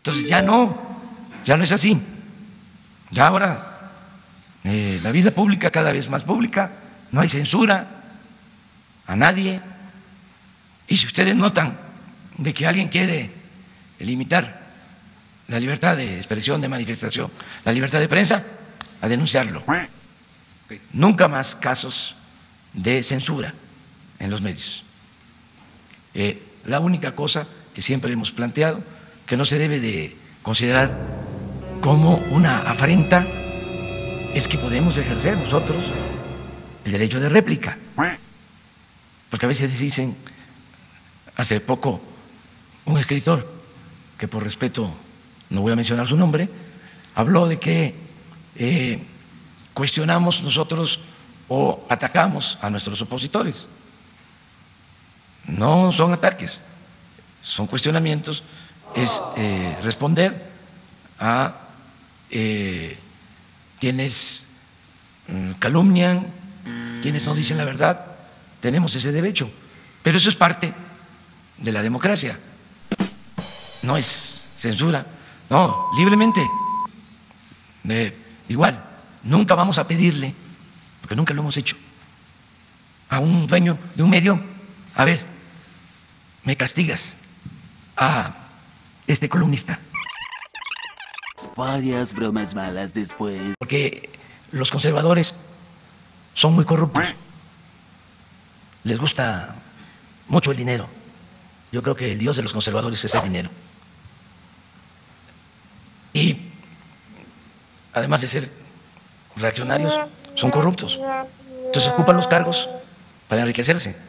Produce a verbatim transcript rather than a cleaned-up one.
Entonces ya no, ya no es así. Ya ahora eh, la vida pública cada vez más pública, no hay censura a nadie. Y si ustedes notan de que alguien quiere limitar la libertad de expresión, de manifestación, la libertad de prensa, a denunciarlo. Nunca más casos de censura en los medios. Eh, la única cosa que siempre hemos planteado, que no se debe de considerar como una afrenta, es que podemos ejercer nosotros el derecho de réplica. Porque a veces dicen, hace poco un escritor, que por respeto no voy a mencionar su nombre, habló de que eh, cuestionamos nosotros o atacamos a nuestros opositores. No son ataques, son cuestionamientos, es eh, responder a eh, quienes eh, calumnian, quienes no dicen la verdad. Tenemos ese derecho, pero eso es parte de la democracia, no es censura, no, libremente. Eh, igual, nunca vamos a pedirle, porque nunca lo hemos hecho, a un dueño de un medio, a ver, me castigas a este columnista. Varias bromas malas después. Porque los conservadores son muy corruptos, les gusta mucho el dinero. Yo creo que el dios de los conservadores es el dinero. Y además de ser reaccionarios, son corruptos. Entonces ocupan los cargos para enriquecerse.